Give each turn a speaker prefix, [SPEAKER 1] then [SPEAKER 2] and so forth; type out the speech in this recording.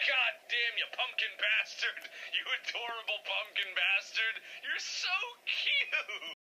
[SPEAKER 1] God damn you, pumpkin bastard! You adorable pumpkin bastard! You're so cute!